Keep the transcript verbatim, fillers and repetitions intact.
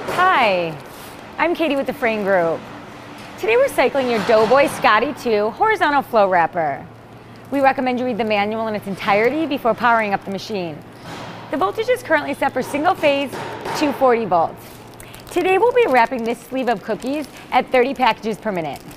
Hi, I'm Katie with the Frain Group. Today we're cycling your Doboy Scotty two horizontal flow wrapper. We recommend you read the manual in its entirety before powering up the machine. The voltage is currently set for single phase two forty volts. Today we'll be wrapping this sleeve of cookies at thirty packages per minute.